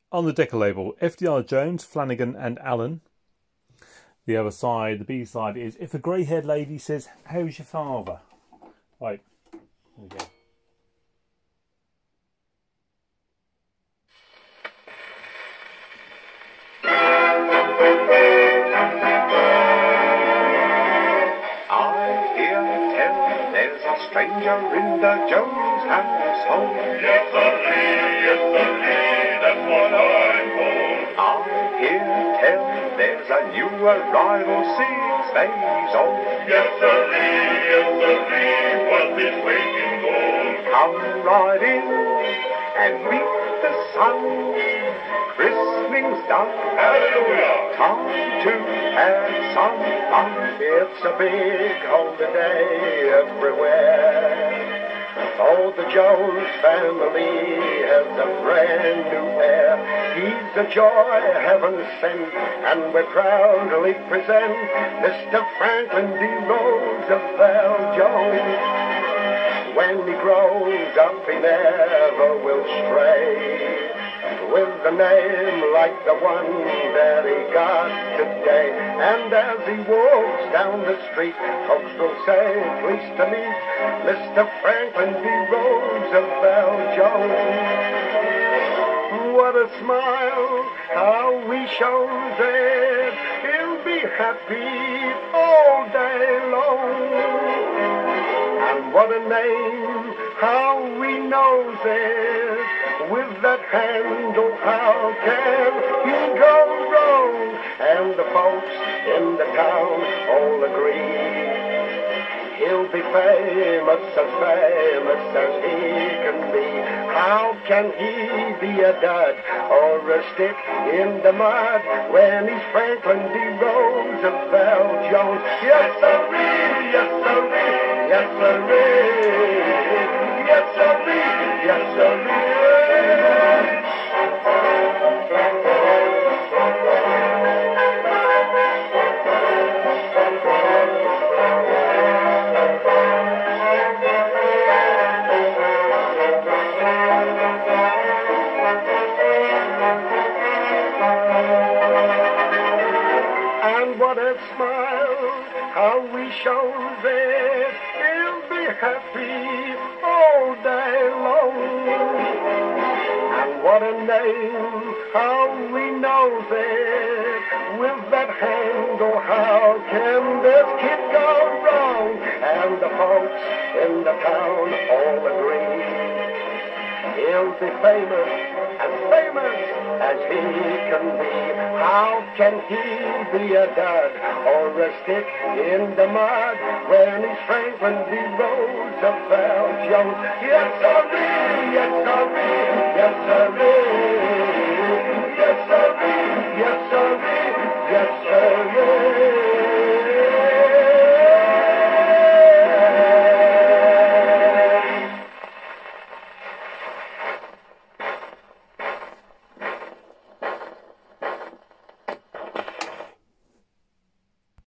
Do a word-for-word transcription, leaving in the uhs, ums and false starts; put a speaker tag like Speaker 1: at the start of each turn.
Speaker 1: On the Decca label, F D R Jones, Flanagan and Allen. The other side, the B side is If a Grey-Haired Lady Says, How's Your Father? Right, there we go.
Speaker 2: I hear tell there's a stranger in the Jones household.
Speaker 3: Yes, sirree, yes, sirree, that's what I'm told.
Speaker 2: I hear tell there's a new arrival six days old.
Speaker 3: Yes, sirree, yes, sirree, what's this waiting gold?
Speaker 2: Come right in and meet the sun. Christening's done.
Speaker 3: Hallelujah!
Speaker 2: Time to have some fun. It's a big holiday everywhere. Oh, the Jones family has a brand new heir. He's a joy heaven sent, and we proudly present Mister Franklin D. Roosevelt Jones. When he grows up, he never will stray, with a name like the one that he got today. And as he walks down the street, folks will say, pleased to meet Mister Franklin D. Roosevelt Jones. What a smile, how he shows it, he'll be happy all day long. And what a name, how he knows it, with that handle, how can he go wrong? And the folks in the town all agree he'll be famous, as famous as he can be. How can he be a dud or a stick in the mud when he's Franklin D. Roosevelt Jones? Yes, sirree, yes, sirree, yes, sirree, yes, sirree, yes, sirree. And what a smile, how he shows it, he'll be happy all day long. And what a name, how he knows it, with that handle, how can this kid go wrong? And the folks in the town all agree he'll be famous, as famous as he can be. How can he be a dud or a stick in the mud when he's Franklin D. Roosevelt Jones? Yes, sirree, yes, sirree, yes, sirree, yes, sirree.